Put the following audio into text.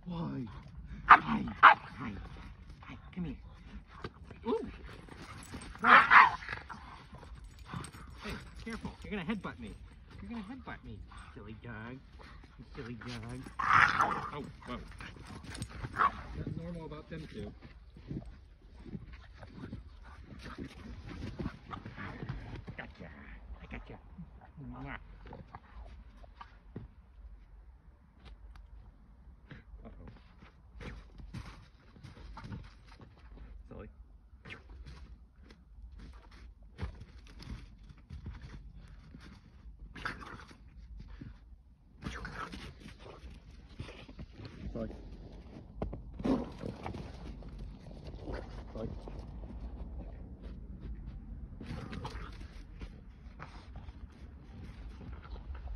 Why? Hi. Hi. Hi. Come here. Ooh. Hey, careful. You're gonna headbutt me. You're gonna headbutt me. Silly dog. You silly dog. Oh, whoa. That's normal about them too. Gotcha. I gotcha. Mwah. Uh-oh. Silly. Silly.